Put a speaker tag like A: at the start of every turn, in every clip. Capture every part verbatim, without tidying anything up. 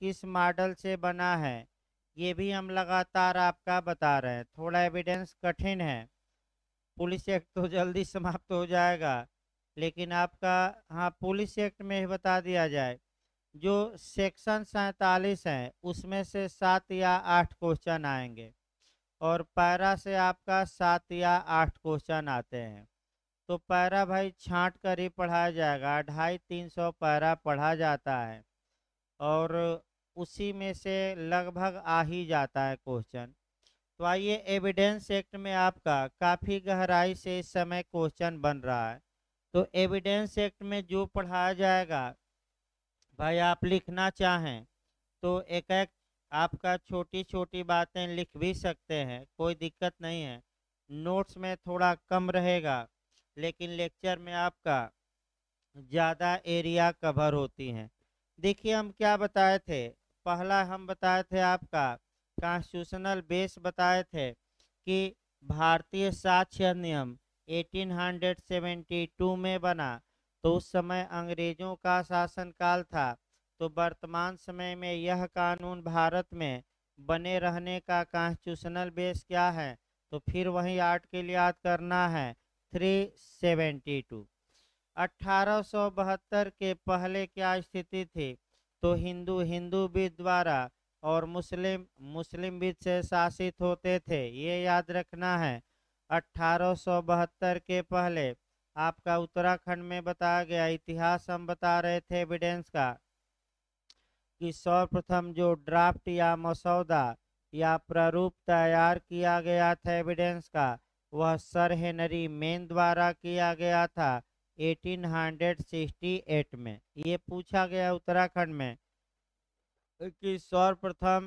A: किस मॉडल से बना है ये भी हम लगातार आपका बता रहे हैं। थोड़ा एविडेंस कठिन है, पुलिस एक्ट तो जल्दी समाप्त हो जाएगा, लेकिन आपका हाँ पुलिस एक्ट में ही बता दिया जाए। जो सेक्शन सैतालीस है उसमें से सात या आठ क्वेश्चन आएंगे और पैरा से आपका सात या आठ क्वेश्चन आते हैं। तो पैरा भाई छांट कर ही पढ़ाया जाएगा, ढाई तीन सौ पैरा पढ़ा जाता है और उसी में से लगभग आ ही जाता है क्वेश्चन। तो आइए, एविडेंस एक्ट में आपका काफ़ी गहराई से इस समय क्वेश्चन बन रहा है। तो एविडेंस एक्ट में जो पढ़ाया जाएगा भाई, आप लिखना चाहें तो एक एक आपका छोटी छोटी बातें लिख भी सकते हैं, कोई दिक्कत नहीं है। नोट्स में थोड़ा कम रहेगा, लेकिन लेक्चर में आपका ज़्यादा एरिया कवर होती हैं। देखिए हम क्या बताए थे, पहला हम बताए थे आपका कॉन्स्टिट्यूशनल बेस बताए थे कि भारतीय साक्ष्य अधिनियम अठारह सौ बहत्तर में बना। तो उस समय अंग्रेजों का शासनकाल था, तो वर्तमान समय में यह कानून भारत में बने रहने का कॉन्स्टिट्यूशनल बेस क्या है, तो फिर वही आर्ट के लिए याद करना है तीन सौ बहत्तर। अठारह सौ बहत्तर के पहले क्या स्थिति थी, तो हिंदू हिंदू विद द्वारा और मुस्लिम मुस्लिम विद से शासित होते थे, ये याद रखना है। अठारह सौ बहत्तर के पहले आपका उत्तराखंड में बताया गया इतिहास हम बता रहे थे एविडेंस का कि सर्वप्रथम जो ड्राफ्ट या मसौदा या प्रारूप तैयार किया गया था एविडेंस का, वह सर हेनरी मेन द्वारा किया गया था अठारह सौ अड़सठ में। ये पूछा गया उत्तराखंड में कि सर्वप्रथम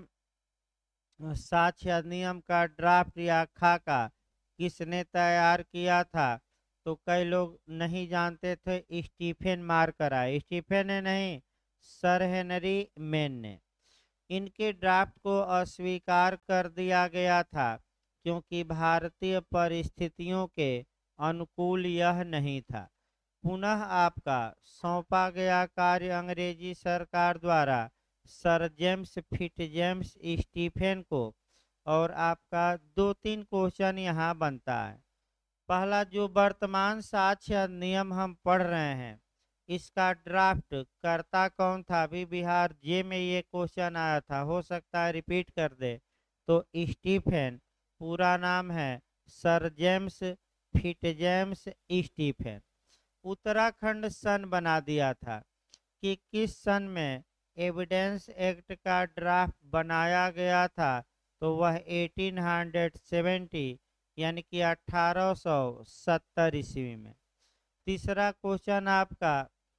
A: साक्ष्य अधिनियम का ड्राफ्ट या खाका किसने तैयार किया था, तो कई लोग नहीं जानते थे, स्टीफेन मार्कर आए, स्टीफेन ने नहीं, सर हेनरी मेन ने। इनके ड्राफ्ट को अस्वीकार कर दिया गया था क्योंकि भारतीय परिस्थितियों के अनुकूल यह नहीं था। पुनः आपका सौंपा गया कार्य अंग्रेजी सरकार द्वारा सर जेम्स फिटजेम्स स्टीफेन को, और आपका दो तीन क्वेश्चन यहाँ बनता है। पहला, जो वर्तमान साक्ष्य अधिनियम हम पढ़ रहे हैं इसका ड्राफ्ट करता कौन था? अभी बिहार जे में ये क्वेश्चन आया था, हो सकता है रिपीट कर दे। तो स्टीफेन पूरा नाम है sir James Fitzjames Stephen. Uttarakhand सन बना दिया था कि किस सन में एविडेंस एक्ट का ड्राफ्ट बनाया गया था, तो वह अठारह सौ सत्तर यानी कि अठारह सौ सत्तर ईस्वी में। तीसरा क्वेश्चन आपका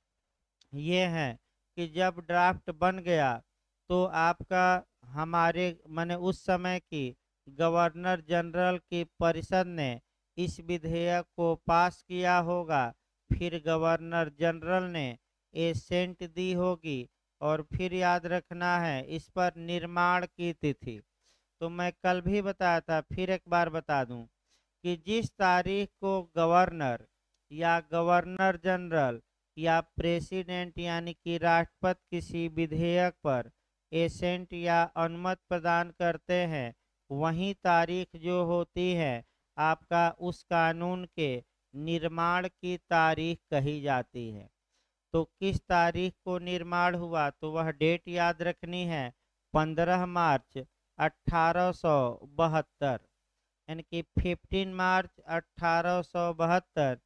A: ये है कि जब ड्राफ्ट बन गया तो आपका हमारे माने उस समय की गवर्नर जनरल की परिषद ने इस विधेयक को पास किया होगा, फिर गवर्नर जनरल ने एसेंट दी होगी, और फिर याद रखना है इस पर निर्माण की तिथि। तो मैं कल भी बताया था, फिर एक बार बता दूं कि जिस तारीख को गवर्नर या गवर्नर जनरल या प्रेसिडेंट यानी कि राष्ट्रपति किसी विधेयक पर एसेंट या अनुमति प्रदान करते हैं, वही तारीख जो होती है आपका उस कानून के निर्माण की तारीख कही जाती है। तो किस तारीख को निर्माण हुआ, तो वह डेट याद रखनी है पंद्रह मार्च अठारह सौ बहत्तर, यानी कि पंद्रह मार्च अठारह सौ बहत्तर।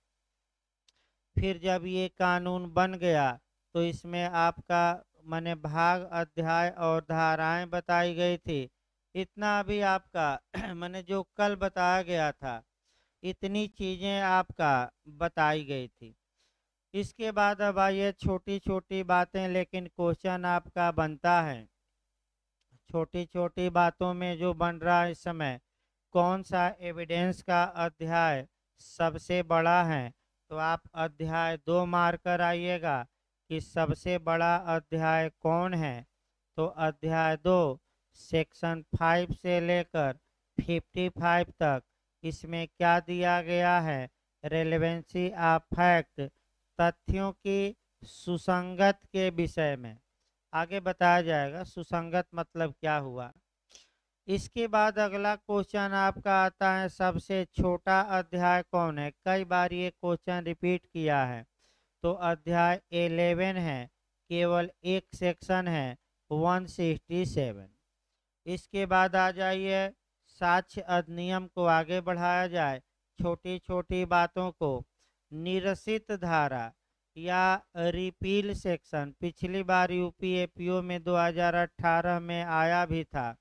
A: फिर जब ये कानून बन गया तो इसमें आपका माने भाग अध्याय और धाराएं बताई गई थी। इतना अभी आपका माने जो कल बताया गया था इतनी चीज़ें आपका बताई गई थी। इसके बाद अब आइए छोटी छोटी बातें, लेकिन क्वेश्चन आपका बनता है छोटी छोटी बातों में जो बन रहा है इस समय, कौन सा एविडेंस का अध्याय सबसे बड़ा है, तो आप अध्याय दो मार्क कर आइएगा कि सबसे बड़ा अध्याय कौन है। तो अध्याय दो सेक्शन फाइव से लेकर फिफ्टी फाइव तक इसमें क्या दिया गया है, रेलेवेंसी ऑफ फैक्ट, तथ्यों की सुसंगत के विषय में। आगे बताया जाएगा सुसंगत मतलब क्या हुआ। इसके बाद अगला क्वेश्चन आपका आता है सबसे छोटा अध्याय कौन है। कई बार ये क्वेश्चन रिपीट किया है। तो अध्याय इलेवन है, केवल एक सेक्शन है, वन सिक्सटी सेवन। इसके बाद आ जाइए साक्ष्य अधिनियम को आगे बढ़ाया जाए। छोटी छोटी बातों को निरसित धारा या रिपील सेक्शन पिछली बार यूपी एपीओ में दो हज़ार अठारह में आया भी था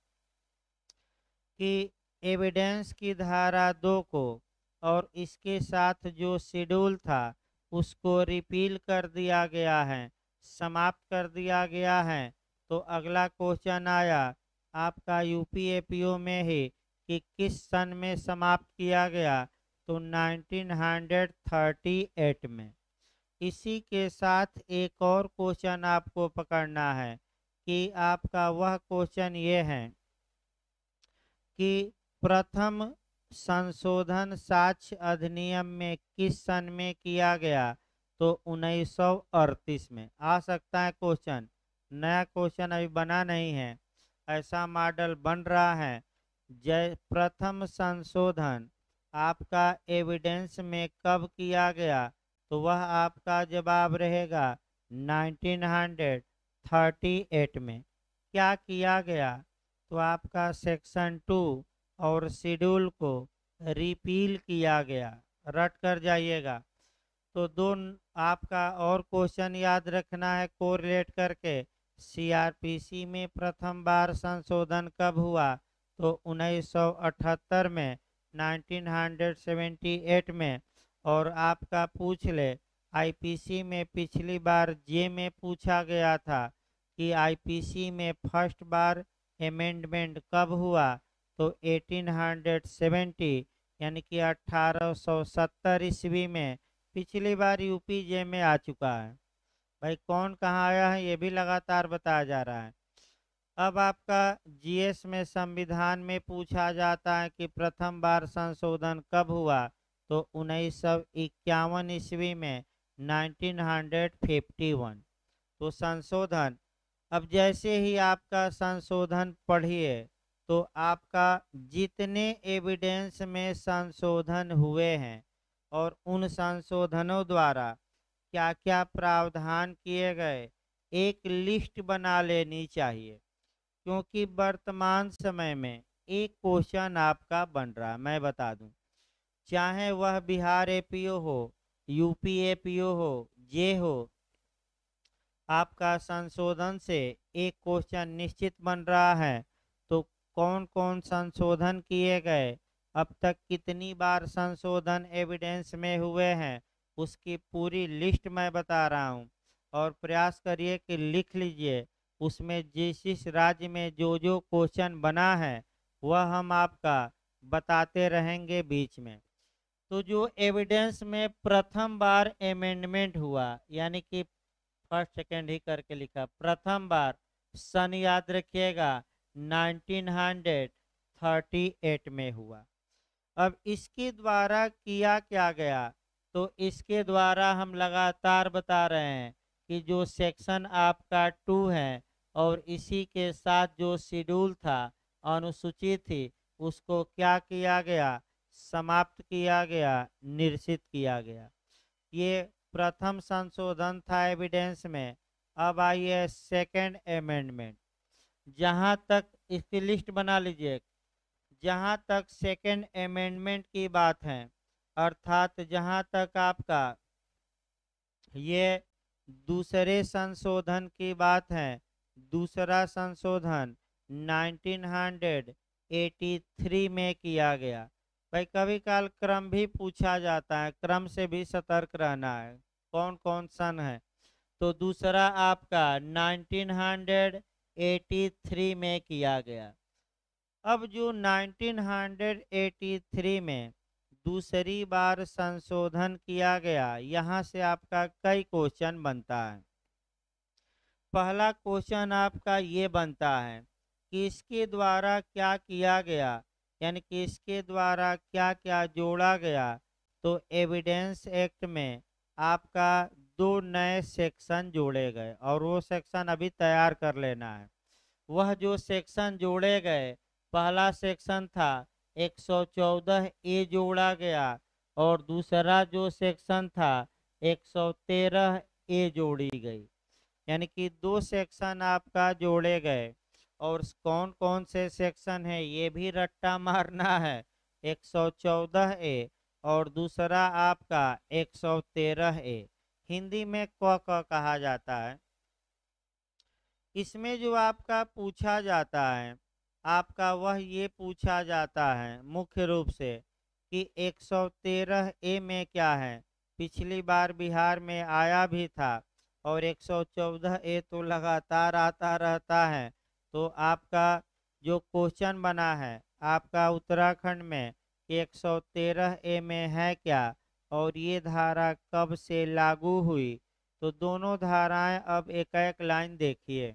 A: कि एविडेंस की धारा दो को और इसके साथ जो शेड्यूल था उसको रिपील कर दिया गया है, समाप्त कर दिया गया है। तो अगला क्वेश्चन आया आपका यूपी एपीओ में ही कि किस सन में समाप्त किया गया। तो नाइनटीन थर्टी एट में। इसी के साथ एक और क्वेश्चन आपको पकड़ना है कि आपका वह क्वेश्चन ये है कि प्रथम संशोधन साक्ष्य अधिनियम में किस सन में किया गया। तो उन्नीस सौ अड़तीस में आ सकता है क्वेश्चन। नया क्वेश्चन अभी बना नहीं है, ऐसा मॉडल बन रहा है। जय प्रथम संशोधन आपका एविडेंस में कब किया गया। तो वह आपका जवाब रहेगा नाइनटीन थर्टी एट में। क्या किया गया। तो आपका सेक्शन टू और शेड्यूल को रिपील किया गया, रट कर जाइएगा। तो दो आपका और क्वेश्चन याद रखना है कोरिलेट करके। सीआरपीसी में प्रथम बार संशोधन कब हुआ। तो उन्नीस सौ अठहत्तर में, नाइनटीन सेवेंटी एट में। और आपका पूछ ले आईपीसी में पिछली बार जे में पूछा गया था कि आईपीसी में फर्स्ट बार अमेंडमेंट कब हुआ। तो अठारह सौ सत्तर यानी कि अठारह सौ सत्तर ईस्वी में पिछली बार यूपी जे में आ चुका है। भाई कौन कहाँ आया है ये भी लगातार बताया जा रहा है। अब आपका जीएस में संविधान में पूछा जाता है कि प्रथम बार संशोधन कब हुआ। तो उन्नीस सौ इक्यावन ईस्वी में, नाइनटीन फिफ्टी वन। तो संशोधन, अब जैसे ही आपका संशोधन पढ़िए तो आपका जितने एविडेंस में संशोधन हुए हैं और उन संशोधनों द्वारा क्या क्या प्रावधान किए गए एक लिस्ट बना लेनी चाहिए। क्योंकि वर्तमान समय में एक क्वेश्चन आपका बन रहा है, मैं बता दूं, चाहे वह बिहार एपीओ हो, यूपी एपीओ हो, जे हो, आपका संशोधन से एक क्वेश्चन निश्चित बन रहा है। तो कौन कौन संशोधन किए गए, अब तक कितनी बार संशोधन एविडेंस में हुए हैं, उसकी पूरी लिस्ट मैं बता रहा हूं। और प्रयास करिए कि लिख लीजिए, उसमें जिस जिस राज्य में जो जो क्वेश्चन बना है वह हम आपका बताते रहेंगे बीच में। तो जो एविडेंस में प्रथम प्रथम बार अमेंडमेंट हुआ, यानी कि फर्स्ट सेकेंड ही करके लिखा, प्रथम बार सन याद रखिएगा नाइनटीन थर्टी एट में हुआ। अब इसके द्वारा किया क्या गया। तो इसके द्वारा हम लगातार बता रहे हैं कि जो सेक्शन आपका टू है और इसी के साथ जो शेड्यूल था, अनुसूची थी, उसको क्या किया गया, समाप्त किया गया, निरसित किया गया। ये प्रथम संशोधन था एविडेंस में। अब आइए सेकेंड अमेंडमेंट। जहां तक इसकी लिस्ट बना लीजिए, जहां तक सेकेंड अमेंडमेंट की बात है, अर्थात जहां तक आपका ये दूसरे संशोधन की बात है, दूसरा संशोधन नाइनटीन एटी थ्री में किया गया। भाई कभी काल क्रम भी पूछा जाता है, क्रम से भी सतर्क रहना है, कौन कौन सन है। तो दूसरा आपका नाइनटीन एटी थ्री में किया गया। अब जो नाइनटीन एटी थ्री में दूसरी बार संशोधन किया गया, यहाँ से आपका कई क्वेश्चन बनता है। पहला क्वेश्चन आपका ये बनता है कि इसके द्वारा क्या किया गया, यानी कि इसके द्वारा क्या क्या जोड़ा गया। तो एविडेंस एक्ट में आपका दो नए सेक्शन जोड़े गए और वो सेक्शन अभी तैयार कर लेना है। वह जो सेक्शन जोड़े गए, पहला सेक्शन था एक सौ चौदह ए जोड़ा गया और दूसरा जो सेक्शन था एक सौ तेरह ए जोड़ी गई। यानी कि दो सेक्शन आपका जोड़े गए और कौन कौन से सेक्शन है ये भी रट्टा मारना है। एक सौ चौदह ए और दूसरा आपका एक सौ तेरह ए। हिंदी में क क कहा जाता है। इसमें जो आपका पूछा जाता है, आपका वह ये पूछा जाता है मुख्य रूप से कि एक सौ तेरह ए में क्या है। पिछली बार बिहार में आया भी था और एक सौ चौदह ए तो लगातार आता रहता है। तो आपका जो क्वेश्चन बना है आपका उत्तराखंड में एक सौ तेरह ए में है क्या और ये धारा कब से लागू हुई। तो दोनों धाराएं अब एक एक लाइन देखिए।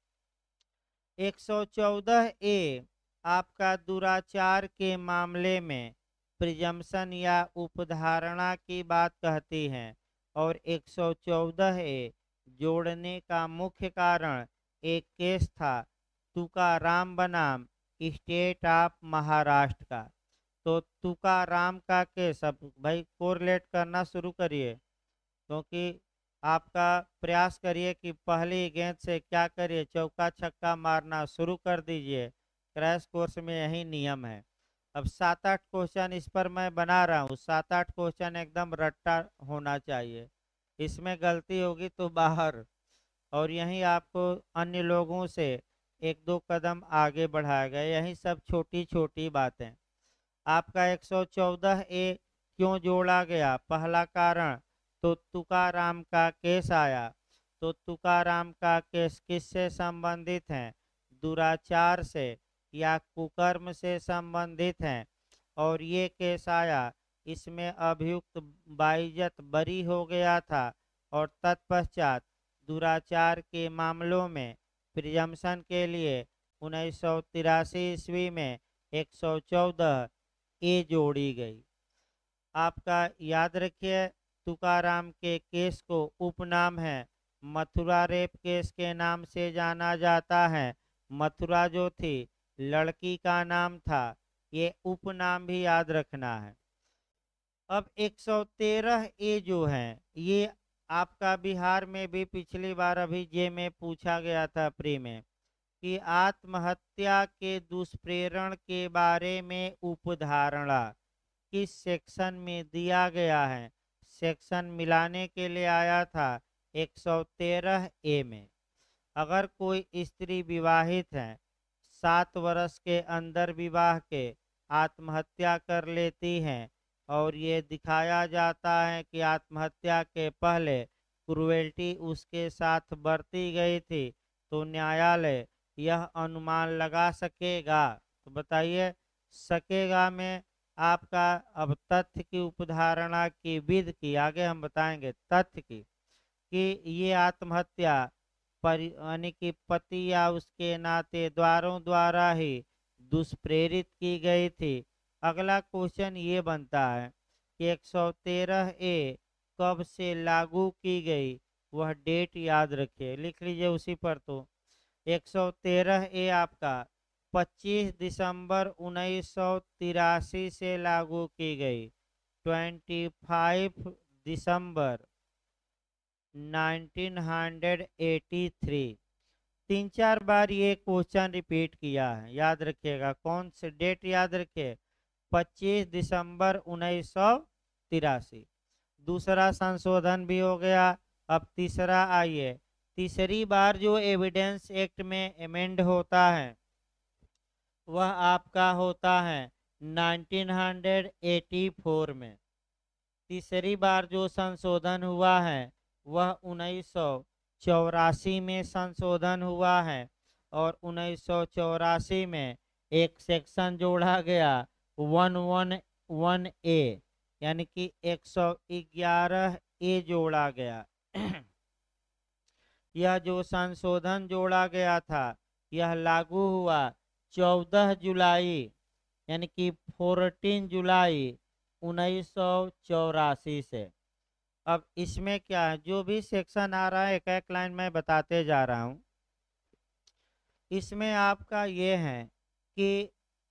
A: एक सौ चौदह ए आपका दुराचार के मामले में प्रिजम्पशन या उपधारणा की बात कहती है और एक सौ चौदह ए जोड़ने का मुख्य कारण एक केस था तुकाराम बनाम स्टेट ऑफ महाराष्ट्र का। तो तुकाराम का केस, अब भाई कोरिलेट करना शुरू करिए क्योंकि आपका प्रयास करिए कि पहली गेंद से क्या करिए, चौका छक्का मारना शुरू कर दीजिए। क्रैश कोर्स में यही नियम है। अब सात आठ क्वेश्चन इस पर मैं बना रहा हूँ, सात आठ क्वेश्चन एकदम रट्टा होना चाहिए, इसमें गलती होगी तो बाहर। और यहीं आपको अन्य लोगों से एक दो कदम आगे बढ़ाएगा। यही सब छोटी छोटी बातें। आपका एक सौ चौदह ए क्यों जोड़ा गया, पहला कारण तो तुकाराम का केस आया। तो तुकाराम का केस किससे संबंधित है, दुराचार से या कुकर्म से संबंधित है। और ये केस आया, इसमें अभियुक्त बाइज्जत बरी हो गया था और तत्पश्चात दुराचार के मामलों में प्रिजम्पशन के लिए उन्नीस सौ तिरासी ईस्वी में एक सौ चौदह ए जोड़ी गई। आपका याद रखिए तुकाराम के केस को उपनाम है मथुरा रेप केस के नाम से जाना जाता है। मथुरा जो थी लड़की का नाम था, ये उपनाम भी याद रखना है। अब एक सौ तेरह ए जो है ये आपका बिहार में भी पिछली बार अभी जे में पूछा गया था प्री में कि आत्महत्या के दुष्प्रेरण के बारे में उपधारणा किस सेक्शन में दिया गया है। सेक्शन मिलाने के लिए आया था एक सौ तेरह ए में। अगर कोई स्त्री विवाहित है, सात वर्ष के अंदर विवाह के आत्महत्या कर लेती हैं और ये दिखाया जाता है कि आत्महत्या के पहले क्रूएल्टी उसके साथ बरती गई थी, तो न्यायालय यह अनुमान लगा सकेगा। तो बताइए सकेगा में आपका अब तथ्य की उपधारणा की विधि की आगे हम बताएंगे तथ्य की कि ये आत्महत्या यानी कि पति या उसके नातेदारों द्वारा ही दुष्प्रेरित की गई थी। अगला क्वेश्चन ये बनता है कि एक सौ तेरह ए कब से लागू की गई, वह डेट याद रखिए, लिख लीजिए उसी पर। तो एक सौ तेरह ए आपका पच्चीस दिसंबर उन्नीस सौ तिरासी से लागू की गई। पच्चीस दिसंबर उन्नीस सौ तिरासी। तीन चार बार ये क्वेश्चन रिपीट किया है, याद रखिएगा। कौन से डेट याद रखिए, पच्चीस दिसंबर उन्नीस सौ तिरासी। दूसरा संशोधन भी हो गया। अब तीसरा आइए, तीसरी बार जो एविडेंस एक्ट में अमेंड होता है वह आपका होता है उन्नीस सौ चौरासी में। तीसरी बार जो संशोधन हुआ है वह उन्नीस सौ चौरासी में संशोधन हुआ है और उन्नीस सौ चौरासी में एक सेक्शन जोड़ा गया वन वन वन ए यानी कि एक सौ ग्यारह ए जोड़ा गया। यह जो संशोधन जोड़ा गया था यह लागू हुआ चौदह जुलाई यानी कि चौदह जुलाई उन्नीस सौ चौरासी से। अब इसमें क्या है, जो भी सेक्शन आ रहा है एक एक लाइन में बताते जा रहा हूँ। इसमें आपका ये है कि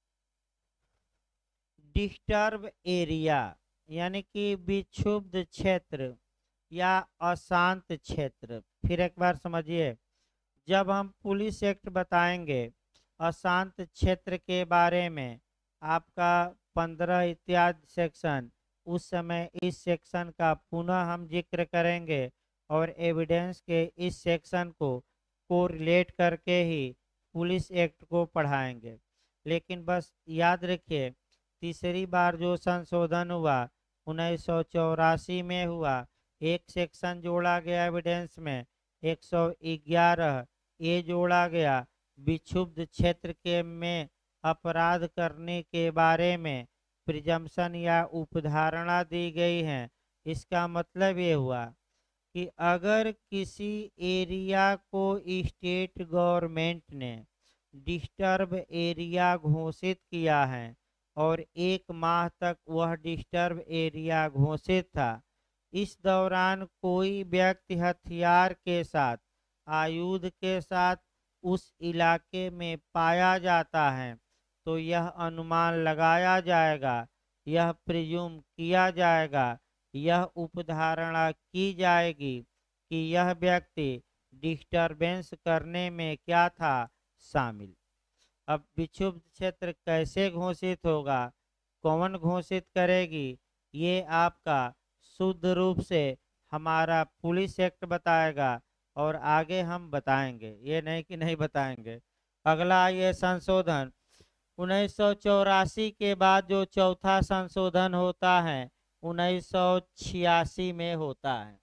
A: डिस्टर्ब एरिया यानी कि विक्षुब्ध क्षेत्र या अशांत क्षेत्र। फिर एक बार समझिए, जब हम पुलिस एक्ट बताएंगे अशांत क्षेत्र के बारे में, आपका पंद्रह इत्यादि सेक्शन, उस समय इस सेक्शन का पुनः हम जिक्र करेंगे और एविडेंस के इस सेक्शन को कोरिलेट करके ही पुलिस एक्ट को पढ़ाएंगे। लेकिन बस याद रखिए, तीसरी बार जो संशोधन हुआ उन्नीस सौ चौरासी में हुआ, एक सेक्शन जोड़ा गया एविडेंस में, एक सौ ग्यारह ये जोड़ा गया, विक्षुब्ध क्षेत्र के में अपराध करने के बारे में प्रिजम्पशन या उपधारणा दी गई है। इसका मतलब ये हुआ कि अगर किसी एरिया को स्टेट गवर्नमेंट ने डिस्टर्ब एरिया घोषित किया है और एक माह तक वह डिस्टर्ब एरिया घोषित था, इस दौरान कोई व्यक्ति हथियार के साथ, आयुध के साथ उस इलाके में पाया जाता है, तो यह अनुमान लगाया जाएगा, यह प्रिज्यूम किया जाएगा, यह उपधारणा की जाएगी कि यह व्यक्ति डिस्टरबेंस करने में क्या था, शामिल। अब विक्षुब्ध क्षेत्र कैसे घोषित होगा, कौन घोषित करेगी, ये आपका शुद्ध रूप से हमारा पुलिस एक्ट बताएगा और आगे हम बताएंगे, ये नहीं कि नहीं बताएंगे। अगला ये संशोधन उन्नीस सौ चौरासी के बाद जो चौथा संशोधन होता है उन्नीस सौ छियासी में होता है,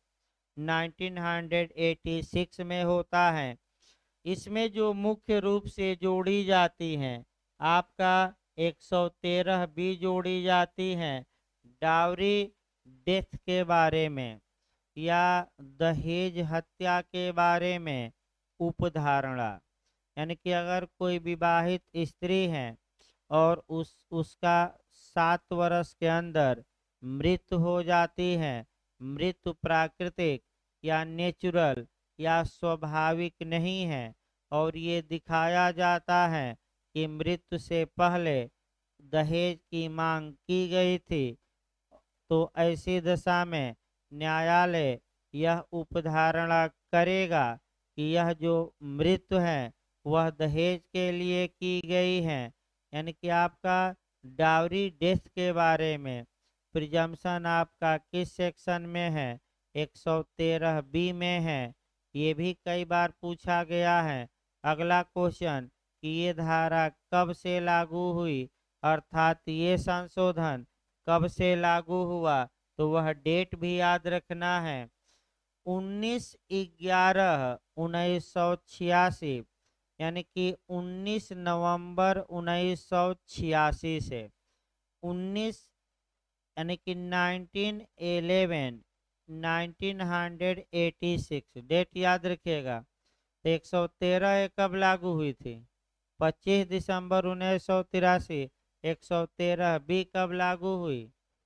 A: उन्नीस सौ छियासी में होता है। इसमें जो मुख्य रूप से जोड़ी जाती हैं, आपका एक सौ तेरह बी जोड़ी जाती हैं डावरी डेथ के बारे में या दहेज हत्या के बारे में उपधारणा, यानी कि अगर कोई विवाहित स्त्री है और उस उसका सात वर्ष के अंदर मृत्यु हो जाती है, मृत्यु प्राकृतिक या नेचुरल या स्वाभाविक नहीं है, और ये दिखाया जाता है कि मृत्यु से पहले दहेज की मांग की गई थी, तो ऐसी दशा में न्यायालय यह उपधारणा करेगा कि यह जो मृत्यु है वह दहेज के लिए की गई है। यानी कि आपका डावरी डेथ के बारे में प्रिजम्पशन आपका किस सेक्शन में है, एक सौ तेरह बी में है, ये भी कई बार पूछा गया है। अगला क्वेश्चन कि ये धारा कब से लागू हुई, अर्थात ये संशोधन कब से लागू हुआ, तो वह डेट भी याद रखना है, उन्नीस ग्यारह उन्नीस सौ छियासी, यानी कि उन्नीस नवंबर उन्नीस सौ छियासी से उन्नीस यानी कि nineteen eleven nineteen eighty six date याद रखिएगा। तो एक सौ तेरह कब लागू हुई थी, पच्चीस दिसंबर उन्नीस सौ तिरासी। एक सौ तेरह बी कब लागू हुई,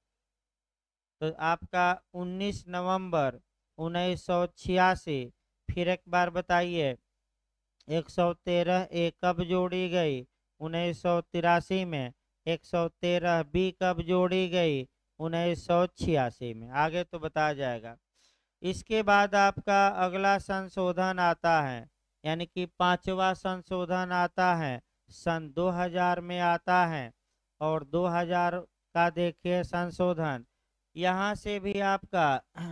A: तो आपका उन्नीस नवंबर उन्नीस सौ छियासी। फिर एक बार बताइए, एक सौ तेरह ए कब जोड़ी गई, उन्नीस सौ तिरासी में। एक सौ तेरह बी कब जोड़ी गई, उन्नीस सौ छियासी में। आगे तो बताया जाएगा। इसके बाद आपका अगला संशोधन आता है, यानी कि पांचवा संशोधन आता है, सन दो हज़ार में आता है। और दो हज़ार का देखिए संशोधन, यहाँ से भी आपका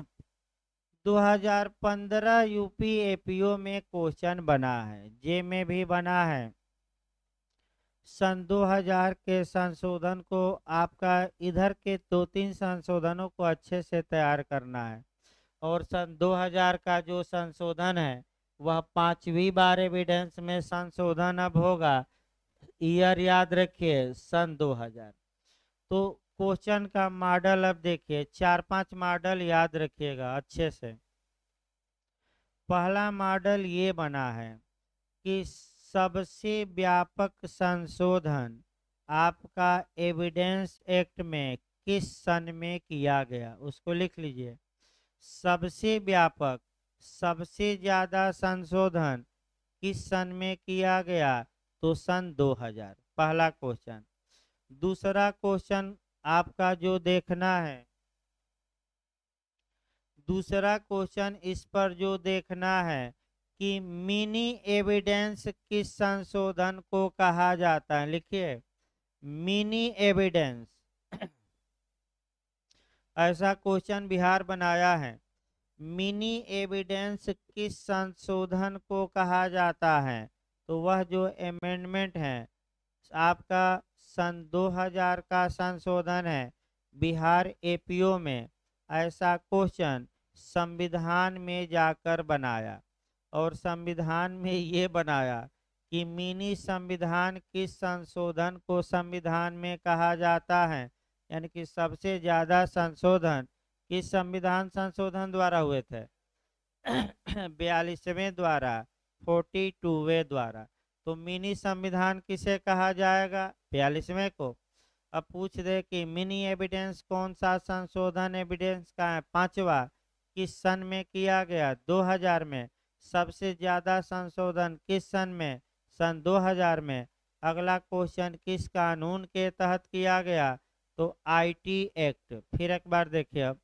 A: दो हज़ार पंद्रह यूपी एपीओ में क्वेश्चन बना है, जे में भी बना है। सन दो हज़ार के संशोधन को आपका इधर के दो तीन संशोधनों को अच्छे से तैयार करना है। और सन दो हज़ार का जो संशोधन है वह पांचवी बार एविडेंस में संशोधन अब होगा, ईयर याद रखिए सन दो हज़ार। तो क्वेश्चन का मॉडल अब देखिए, चार पांच मॉडल याद रखिएगा अच्छे से। पहला मॉडल ये बना है कि सबसे व्यापक संशोधन आपका एविडेंस एक्ट में किस सन में किया गया, उसको लिख लीजिए। सबसे व्यापक सबसे ज्यादा संशोधन किस सन में किया गया? तो सन दो हज़ार। पहला क्वेश्चन। दूसरा क्वेश्चन आपका जो देखना है, दूसरा क्वेश्चन इस पर जो देखना है कि मिनी एविडेंस किस संशोधन को कहा जाता है? लिखिए, मिनी एविडेंस। ऐसा क्वेश्चन बिहार बनाया है। मिनी एविडेंस किस संशोधन को कहा जाता है? तो वह जो अमेंडमेंट है आपका सन दो हज़ार का संशोधन है बिहार एपीओ में। ऐसा क्वेश्चन संविधान में जाकर बनाया और संविधान में ये बनाया कि मिनी संविधान किस संशोधन को संविधान में कहा जाता है, यानी कि सबसे ज्यादा संशोधन किस संविधान संशोधन द्वारा हुए थे? बयालीसवें द्वारा, फोर्टी टूवे द्वारा। तो मिनी संविधान किसे कहा जाएगा? बयालीसवें को। अब पूछ दे कि मिनी एविडेंस कौन सा संशोधन एविडेंस का है? पांचवा। किस सन में किया गया? दो हज़ार में। सबसे ज्यादा संशोधन किस सन में? सन दो हज़ार में। अगला क्वेश्चन किस कानून के तहत किया गया? तो आईटी एक्ट। फिर एक बार देखिए, अब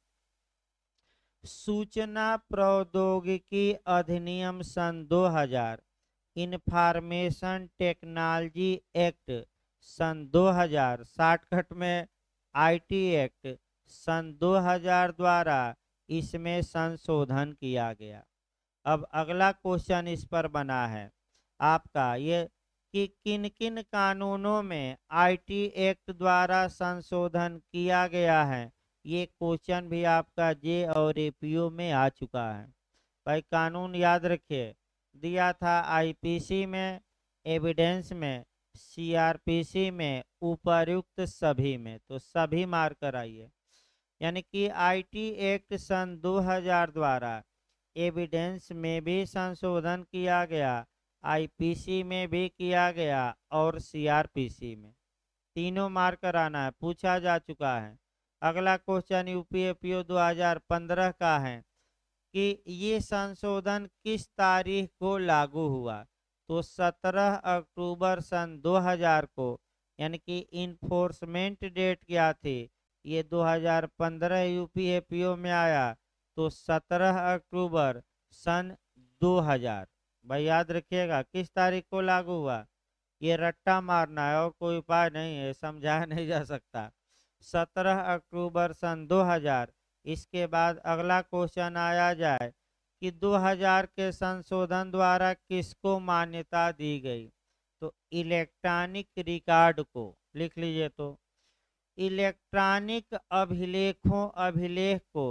A: सूचना प्रौद्योगिकी अधिनियम सन दो हज़ार, इंफॉर्मेशन टेक्नोलॉजी एक्ट सन दो हज़ार, शॉर्टकट में आईटी एक्ट सन दो हज़ार द्वारा इसमें संशोधन किया गया। अब अगला क्वेश्चन इस पर बना है आपका ये कि किन किन कानूनों में आईटी एक्ट द्वारा संशोधन किया गया है। ये क्वेश्चन भी आपका जे और एपीओ में आ चुका है। भाई कानून याद रखिए, दिया था आईपीसी में, एविडेंस में, सीआरपीसी में, उपर्युक्त सभी में। तो सभी मार कर आइए। यानी कि आईटी एक्ट सन दो हज़ार द्वारा एविडेंस में भी संशोधन किया गया, आईपीसी में भी किया गया और सीआरपीसी में। तीनों मार कर आना है, पूछा जा चुका है। अगला क्वेश्चन यूपीएपीओ दो हज़ार पंद्रह का है कि ये संशोधन किस तारीख को लागू हुआ? तो सत्रह अक्टूबर सन दो हज़ार को। यानी कि इन्फोर्समेंट डेट क्या थी? ये दो हज़ार पंद्रह यूपीएपीओ में आया, तो सत्रह अक्टूबर सन दो हज़ार। भाई याद रखिएगा किस तारीख को लागू हुआ। ये रट्टा मारना है और कोई उपाय नहीं है, समझाया नहीं जा सकता। सत्रह अक्टूबर सन दो हज़ार। इसके बाद अगला क्वेश्चन आया जाए कि दो हज़ार के संशोधन द्वारा किसको मान्यता दी गई? तो इलेक्ट्रॉनिक रिकॉर्ड को। लिख लीजिए, तो इलेक्ट्रॉनिक अभिलेखों अभिलेख को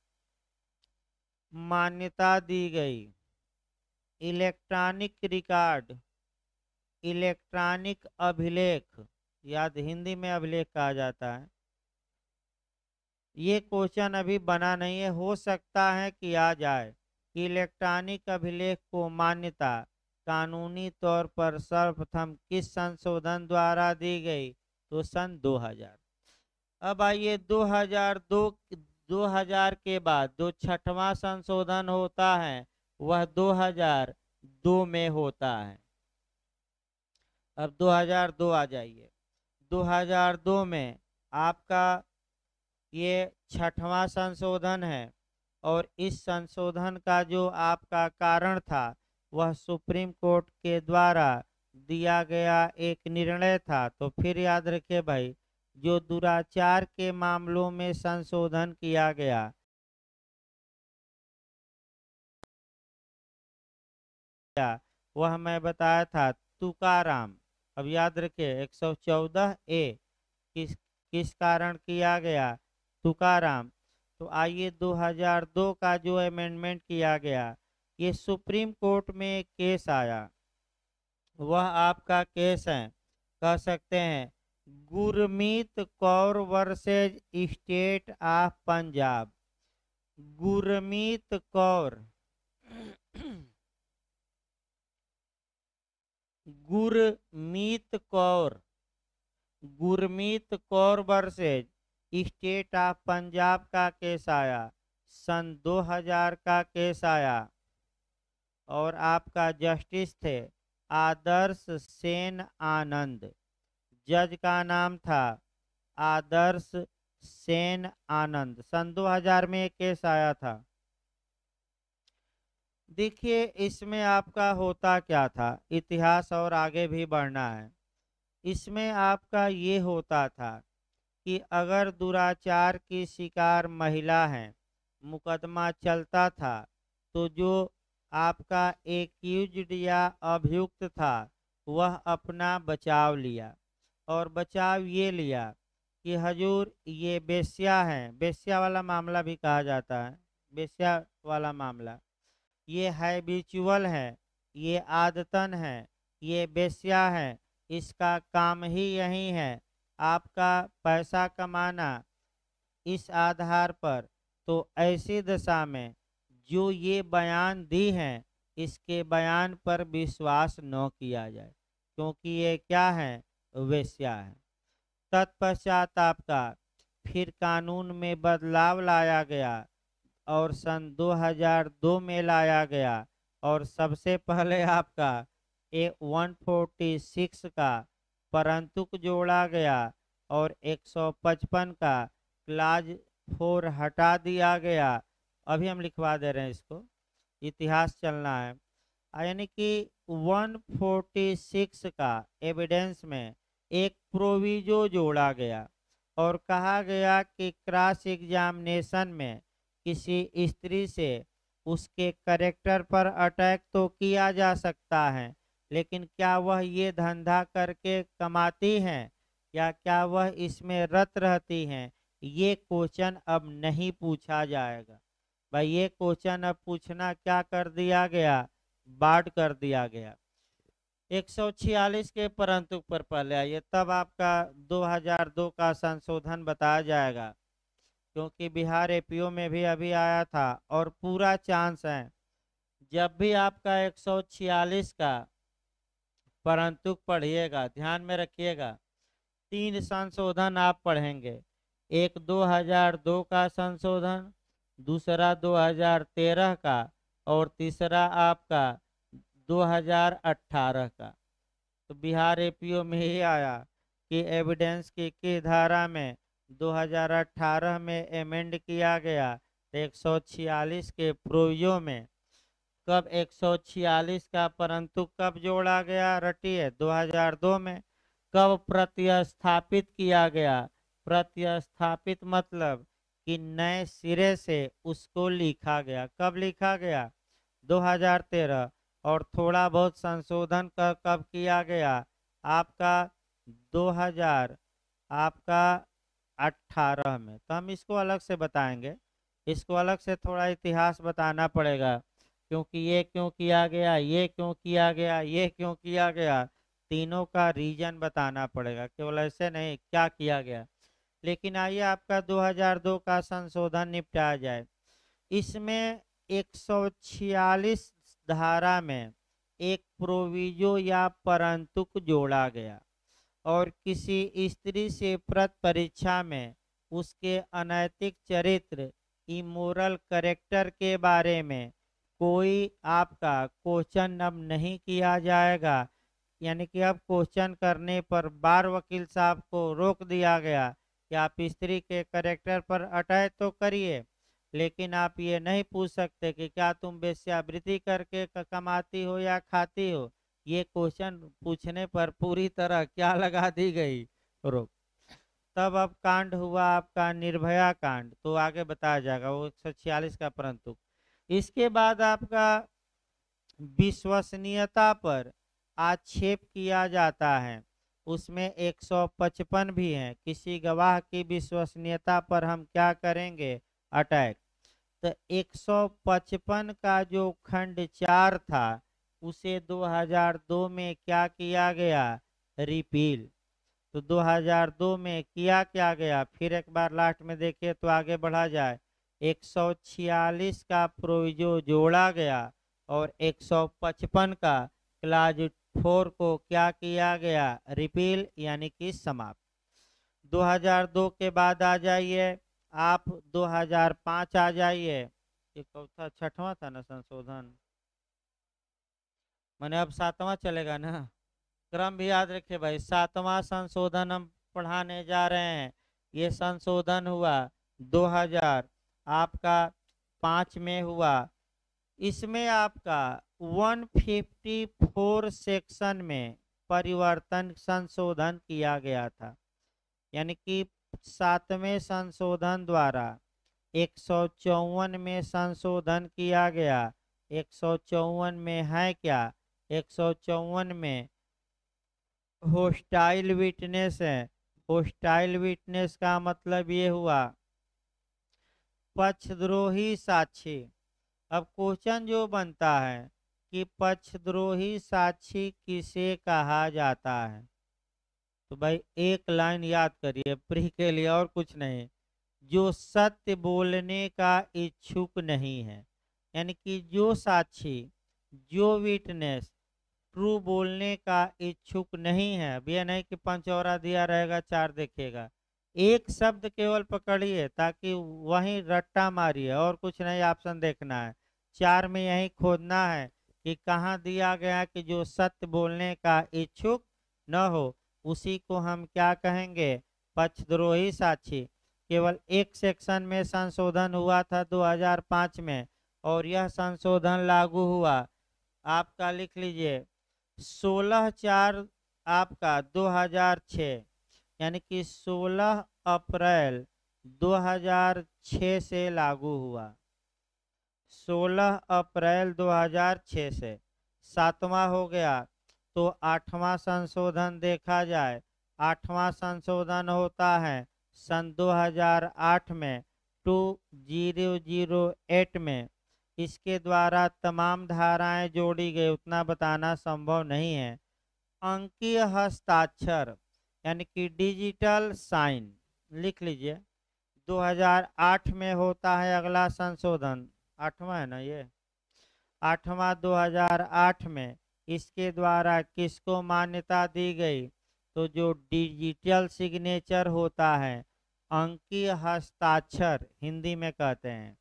A: मान्यता दी गई। इलेक्ट्रॉनिक रिकॉर्ड, इलेक्ट्रॉनिक अभिलेख, याद हिंदी में अभिलेख कहा जाता है। ये क्वेश्चन अभी बना नहीं है, हो सकता है कि आ जाए कि इलेक्ट्रॉनिक अभिलेख को मान्यता कानूनी तौर पर सर्वप्रथम किस संशोधन द्वारा दी गई? तो सन दो हज़ार। अब आइए दो हज़ार दो दो हज़ार के बाद जो छठवां संशोधन होता है वह दो हज़ार दो में होता है। अब दो हज़ार दो आ जाइए। दो हज़ार दो में आपका ये छठवां संशोधन है और इस संशोधन का जो आपका कारण था वह सुप्रीम कोर्ट के द्वारा दिया गया एक निर्णय था। तो फिर याद रखिए भाई, जो दुराचार के मामलों में संशोधन किया गया, वह मैं बताया था तुकाराम। अब याद रखिए एक सौ चौदह ए किस किस कारण किया गया? तुकाराम। तो आइए दो हज़ार दो का जो अमेंडमेंट किया गया, ये सुप्रीम कोर्ट में एक केस आया। वह आपका केस है, कह सकते हैं, Gurmeet Kaur versus state of Punjab. Gurmeet Kaur Gurmeet Kaur Gurmeet Kaur versus state of Punjab का केस आया सन दो हज़ार का केस आया और आपका जस्टिस थे आदर्श सेन आनंद। जज का नाम था आदर्श सेन आनंद। सन दो हज़ार में एक केस आया था। देखिए इसमें आपका होता क्या था, इतिहास और आगे भी बढ़ना है। इसमें आपका ये होता था कि अगर दुराचार की शिकार महिला है, मुकदमा चलता था, तो जो आपका एक्यूज्ड या अभियुक्त था वह अपना बचाव लिया और बचाव ये लिया कि हजूर ये बेश्या है, बेश्या वाला मामला भी कहा जाता है, बेश्या वाला मामला, ये हैबिचुअल है, ये आदतन है, ये बेश्या है, इसका काम ही यही है आपका पैसा कमाना। इस आधार पर तो ऐसी दशा में जो ये बयान दी हैं इसके बयान पर विश्वास न किया जाए, क्योंकि ये क्या है, वेश्या है। तत्पश्चात आपका फिर कानून में बदलाव लाया गया और सन दो हज़ार दो में लाया गया और सबसे पहले आपका ए एक सौ छियालीस का परंतुक जोड़ा गया और एक सौ पचपन का क्लाज फोर हटा दिया गया। अभी हम लिखवा दे रहे हैं इसको, इतिहास चलना है। यानी कि एक सौ छियालीस का एविडेंस में एक प्रोविजो जोड़ा गया और कहा गया कि क्रॉस एग्जामिनेशन में किसी स्त्री से उसके करेक्टर पर अटैक तो किया जा सकता है, लेकिन क्या वह ये धंधा करके कमाती हैं या क्या वह इसमें रत रहती हैं, ये क्वेश्चन अब नहीं पूछा जाएगा। भाई ये क्वेश्चन अब पूछना क्या कर दिया गया, बाढ़ कर दिया गया। एक सौ छियालीस के परंतु पर पहले आइए, तब आपका दो हज़ार दो का संशोधन बताया जाएगा, क्योंकि बिहार एपीओ में भी अभी आया था और पूरा चांस है जब भी आपका एक सौ छियालीस का परंतु पढ़िएगा, ध्यान में रखिएगा, तीन संशोधन आप पढ़ेंगे। एक दो हज़ार दो का संशोधन, दूसरा दो हज़ार तेरह का और तीसरा आपका दो हज़ार अठारह का। तो बिहार एपीओ में ही आया कि एविडेंस की की धारा में दो हज़ार अठारह में एमेंड किया गया, तो एक सौ छियालीस के प्रोविजो में कब एक सौ छियालीस का परंतु कब जोड़ा गया, रटिए दो हज़ार दो में। कब प्रतिस्थापित किया गया, प्रतिस्थापित मतलब कि नए सिरे से उसको लिखा गया। कब लिखा गया, दो हज़ार तेरह। और थोड़ा बहुत संशोधन का कब किया गया, आपका दो हज़ार आपका अठारह में। तो हम इसको अलग से बताएंगे, इसको अलग से थोड़ा इतिहास बताना पड़ेगा, क्योंकि ये क्यों किया गया, ये क्यों किया गया, ये क्यों किया गया, तीनों का रीजन बताना पड़ेगा, केवल ऐसे नहीं क्या किया गया। लेकिन आइए आपका दो हज़ार दो का संशोधन निपटाया जाए। इसमें एक सौ छियालीस धारा में एक प्रोविजो या परंतुक जोड़ा गया और किसी स्त्री से प्रत परीक्षा में उसके अनैतिक चरित्र, इमोरल कैरेक्टर के बारे में कोई आपका क्वेश्चन अब नहीं किया जाएगा। यानी कि अब क्वेश्चन करने पर बार वकील साहब को रोक दिया गया कि आप स्त्री के कैरेक्टर पर अटैक तो करिए, लेकिन आप ये नहीं पूछ सकते कि क्या तुम वेश्यावृत्ति करके कमाती हो या खाती हो। ये क्वेश्चन पूछने पर पूरी तरह क्या लगा दी गई, रोक। तब अब कांड हुआ आपका निर्भया कांड, तो आगे बताया जाएगा वो एक सौ छियालीस का परंतु। इसके बाद आपका विश्वसनीयता पर आक्षेप किया जाता है, उसमें एक सौ पचपन भी है। किसी गवाह की विश्वसनीयता पर हम क्या करेंगे, अटैक। तो एक सौ पचपन का जो खंड चार था उसे दो हज़ार दो में क्या किया गया, रिपील। तो दो हज़ार दो में किया क्या गया, फिर एक बार लास्ट में देखिए तो आगे बढ़ा जाए। एक सौ छियालीस का प्रोविजो जोड़ा गया और एक सौ पचपन का क्लाज फोर को क्या किया गया, रिपील यानी कि समाप्त। दो हज़ार दो के बाद आ जाइए आप दो हज़ार पाँच आ जाइए। ये चौथा छठवां था ना संशोधन, मैंने अब सातवां चलेगा ना। क्रम भी याद रखिए भाई, सातवां संशोधन हम पढ़ाने जा रहे हैं। ये संशोधन हुआ दो हज़ार आपका पाँच में हुआ। इसमें आपका एक सौ चौवन सेक्शन में परिवर्तन संशोधन किया गया था, यानी कि सातवें संशोधन द्वारा एक सौ चौवन में संशोधन किया गया। एक सौ चौवन में है क्या? एक सौ चौवन में होस्टाइल विटनेस है। होस्टाइल विटनेस का मतलब ये हुआ पक्षद्रोही साक्षी। अब क्वेश्चन जो बनता है कि पक्षद्रोही साक्षी किसे कहा जाता है, तो भाई एक लाइन याद करिए प्री के लिए, और कुछ नहीं, जो सत्य बोलने का इच्छुक नहीं है। यानी कि जो साक्षी, जो विटनेस ट्रू बोलने का इच्छुक नहीं है। अब यह नहीं कि पंचौरा दिया रहेगा चार देखिएगा, एक शब्द केवल पकड़िए ताकि वहीं रट्टा मारिए, और कुछ नहीं ऑप्शन देखना है। चार में यही खोदना है कि कहाँ दिया गया कि जो सत्य बोलने का इच्छुक न हो, उसी को हम क्या कहेंगे? पक्षद्रोही साक्षी। केवल एक सेक्शन में संशोधन हुआ था दो हज़ार पाँच में, और यह संशोधन लागू हुआ आपका, लिख लीजिए, सोलह चार आपका दो हज़ार छः, यानी कि सोलह अप्रैल दो हज़ार छः से लागू हुआ। सोलह अप्रैल दो हज़ार छः से। सातवां हो गया। तो आठवां संशोधन देखा जाए, आठवां संशोधन होता है सन दो हज़ार आठ में, टू जीरो जीरो एट में। इसके द्वारा तमाम धाराएं जोड़ी गई, उतना बताना संभव नहीं है। अंकीय हस्ताक्षर यानी कि डिजिटल साइन, लिख लीजिए, दो हज़ार आठ में होता है अगला संशोधन। आठवां है ना ये, आठवां दो हज़ार आठ में। इसके द्वारा किसको मान्यता दी गई? तो जो डिजिटल सिग्नेचर होता है, अंकीय हस्ताक्षर हिंदी में कहते हैं,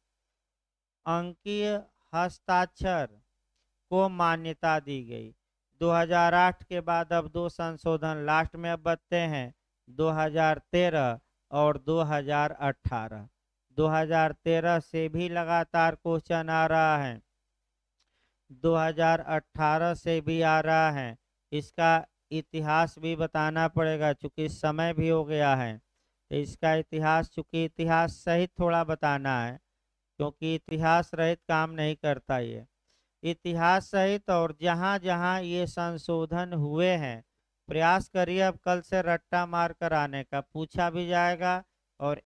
A: अंकीय हस्ताक्षर को मान्यता दी गई। दो हज़ार आठ के बाद अब दो संशोधन लास्ट में अब बचते हैं, दो हज़ार तेरह और दो हज़ार अठारह। दो हज़ार तेरह से भी लगातार क्वेश्चन आ रहा है, दो हज़ार अठारह से भी आ रहा है। इसका इतिहास भी बताना पड़ेगा चूंकि समय भी हो गया है, तो इसका इतिहास, चूंकि इतिहास सहित थोड़ा बताना है, क्योंकि इतिहास रहित काम नहीं करता ये। इतिहास सहित, और जहाँ जहाँ ये संशोधन हुए हैं, प्रयास करिए अब कल से रट्टा मार कर आने का, पूछा भी जाएगा और